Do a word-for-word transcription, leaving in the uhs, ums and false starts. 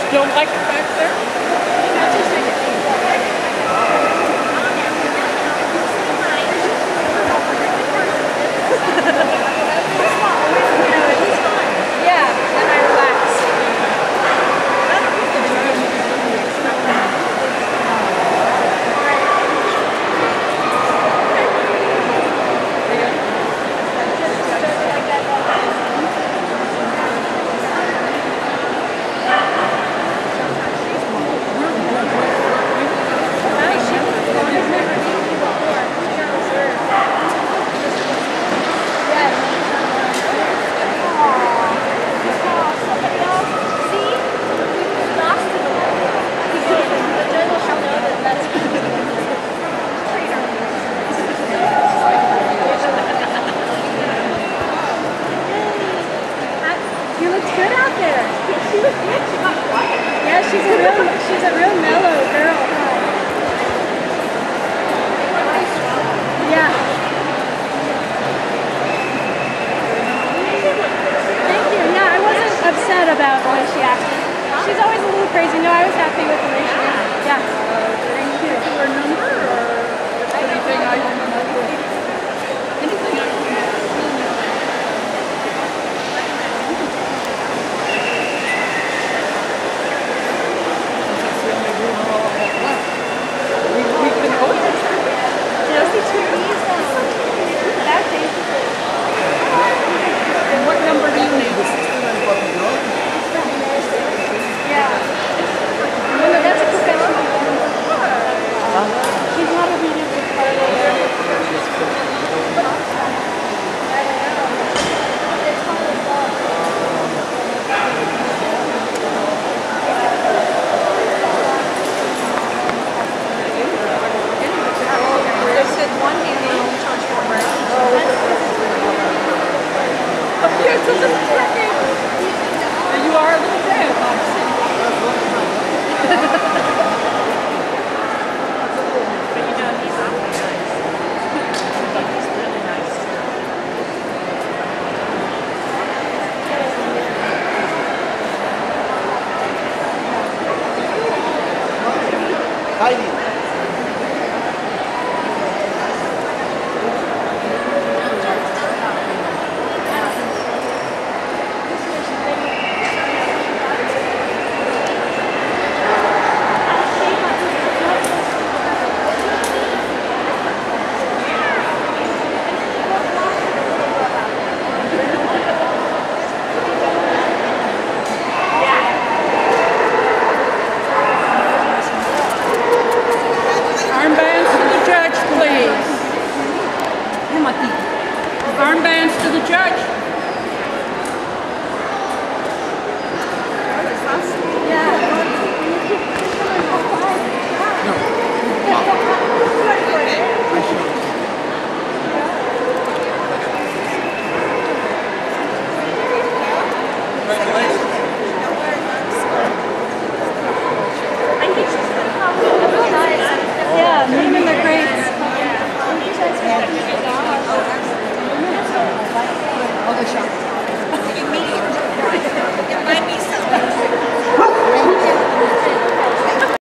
Don't like it back there? Yeah, then I relax. You look good out there. She was good. She got quiet. Yeah, she's a real, she's a real mellow girl. Yeah. Thank you. Yeah, I wasn't upset about the way she acted. She's always a little crazy. No, I was happy with the way she acted. Yeah. Any particular number or anything I can remember? Anything I can remember? You are a little bit, obviously. But you know, he's awfully nice. He's really nice. Heidi.